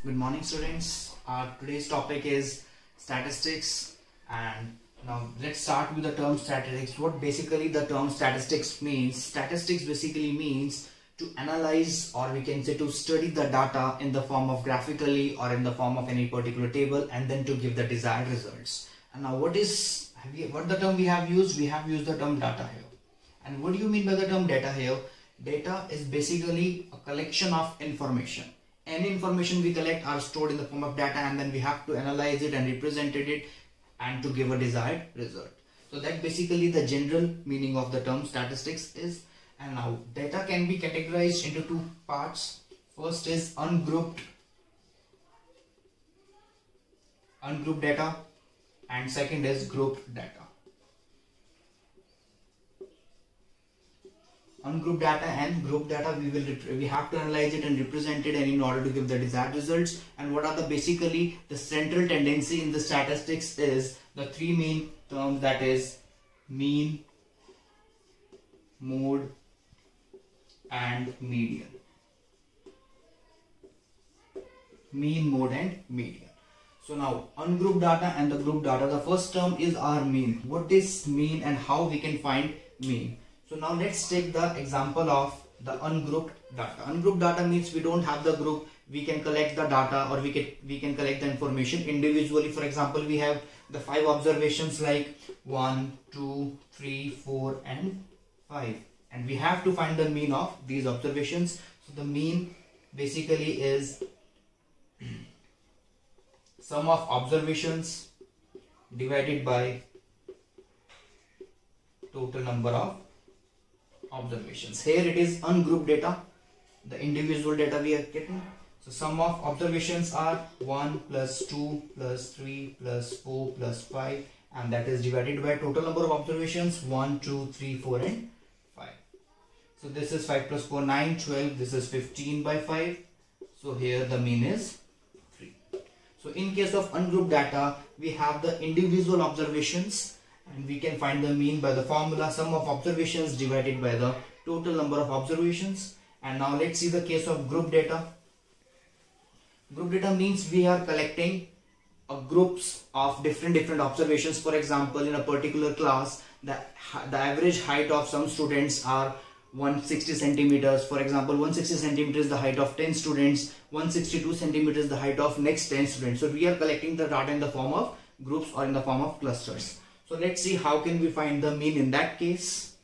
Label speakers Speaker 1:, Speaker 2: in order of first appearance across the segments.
Speaker 1: Good morning, students. Today's topic is statistics, and now let's start with the term statistics. What basically the term statistics means? Statistics basically means to analyze, or we can say to study the data in the form of graphically or in the form of any particular table, and then to give the desired results. And now what the term we have used? We have used the term data here. And what do you mean by the term data here? Data is basically a collection of information. Any information we collect are stored in the form of data, and then we have to analyze it and represent it and to give a desired result. So that basically the general meaning of the term statistics is. And now data can be categorized into two parts. First is ungrouped data, and second is grouped data. Ungrouped data and grouped data, we have to analyze it and represent it, and in order to give the desired results. And what are basically the central tendency in the statistics is the three main terms, that is mean, mode and median. Mean, mode and median. So now ungrouped data and the grouped data. The first term is our mean. What is mean and how we can find mean? So now let's take the example of the ungrouped data. Ungrouped data means we don't have the group. We can collect the data, or we can collect the information individually. For example, we have the 5 observations like 1, 2, 3, 4 and 5, and we have to find the mean of these observations. So the mean basically is sum of observations divided by total number of observations. Here it is ungrouped data, the individual data we are getting. So sum of observations are 1 plus 2 plus 3 plus 4 plus 5, and that is divided by total number of observations 1, 2, 3, 4 and 5. So this is 5 plus 4, 9, 12. This is 15 by 5. So here the mean is 3. So in case of ungrouped data, we have the individual observations, and we can find the mean by the formula sum of observations divided by the total number of observations. And now let's see the case of group data. Group data means we are collecting groups of different observations. For example, in a particular class, the average height of some students are 160 centimeters. For example, 160 centimeters is the height of 10 students, 162 centimeters is the height of next 10 students. So we are collecting the data in the form of groups or in the form of clusters. So let's see how can we find the mean in that case.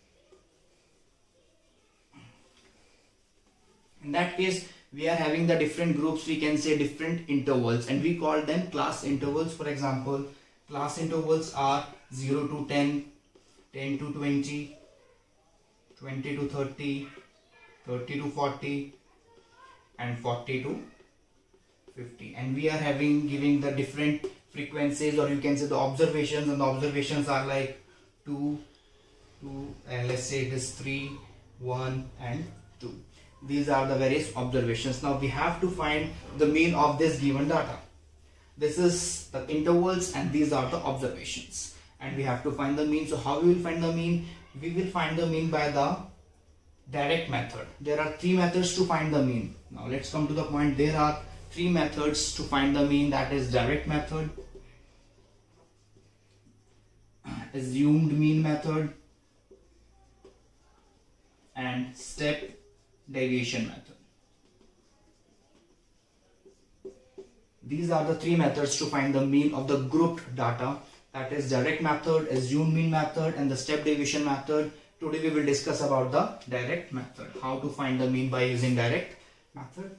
Speaker 1: In that case, we are having the different groups, we can say different intervals, and we call them class intervals. For example, class intervals are 0 to 10, 10 to 20, 20 to 30, 30 to 40 and 40 to 50. And we are giving the different frequencies, or you can say the observations, and the observations are like 2, and let's say it is 3, 1 and 2. These are the various observations. Now we have to find the mean of this given data. This is the intervals and these are the observations, and we have to find the mean. So how we will find the mean? We will find the mean by the direct method. There are 3 methods to find the mean. Now let's come to the point. There are 3 methods to find the mean, that is direct method, assumed mean method and step deviation method. These are the 3 methods to find the mean of the grouped data, that is direct method, assumed mean method and the step deviation method. Today we will discuss about the direct method, how to find the mean by using direct method.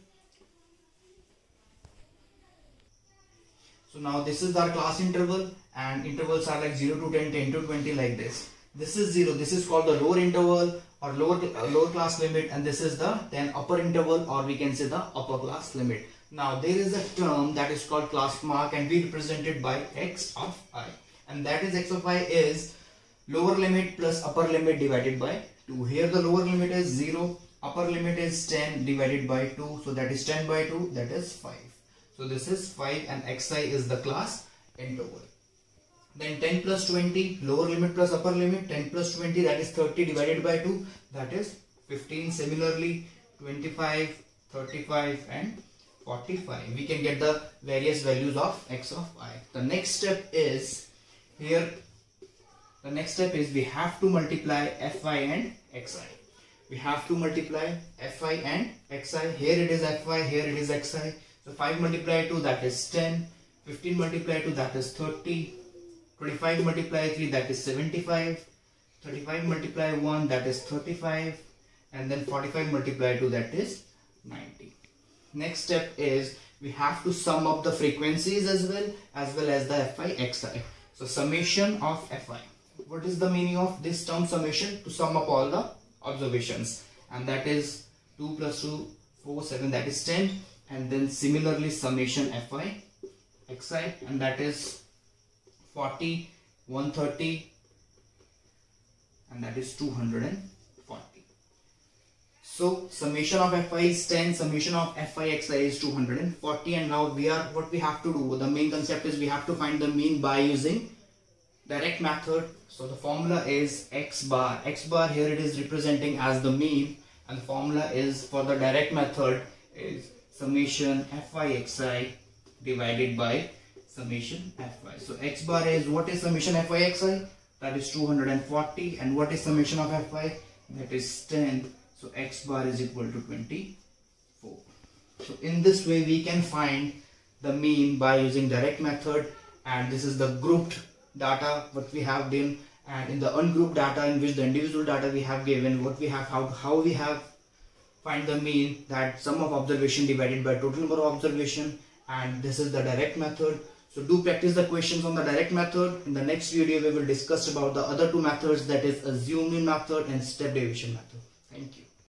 Speaker 1: So now this is our class interval, and intervals are like 0 to 10, 10 to 20, like this. This is 0. This is called the lower interval or lower class limit, and this is the then upper interval, or we can say the upper class limit. Now there is a term that is called class mark, and we represent it by x of I, and that is x of I is lower limit plus upper limit divided by 2. Here the lower limit is 0, upper limit is 10 divided by 2, so that is 10 by 2, that is 5. So this is 5, and xi is the class interval. Then 10 plus 20, lower limit plus upper limit, 10 plus 20, that is 30 divided by 2, that is 15. Similarly 25, 35 and 45. We can get the various values of x of I. The next step is here. The next step is we have to multiply fi and xi. We have to multiply fi and xi. Here it is fi, here it is xi. So 5 multiplied 2, that is 10. 15 multiplied 2, that is 30. 25 multiplied 3, that is 75. 35 multiplied 1, that is 35. And then 45 multiplied 2, that is 90. Next step is we have to sum up the frequencies as well as the fi xi. So summation of fi. What is the meaning of this term summation? To sum up all the observations, and that is 2 plus 2, 4, 7, that is 10. And then similarly summation fi xi, and that is 40, 130, and that is 240. So summation of fi is 10, summation of fi xi is 240, and now what we have to do, the main concept is we have to find the mean by using direct method. So the formula is x bar. X bar here it is representing as the mean, and the formula is for the direct method is summation fi xi divided by summation fi. So x bar is, what is summation fi xi? That is 240, and what is summation of fi? That is 10. So x bar is equal to 24. So in this way we can find the mean by using direct method, and this is the grouped data what we have done, and in the ungrouped data in which the individual data we have given, what we have, how we have find the mean, that sum of observation divided by total number of observation, and this is the direct method. So do practice the questions on the direct method. In the next video we will discuss about the other two methods, that is assumed mean method and step deviation method. Thank you.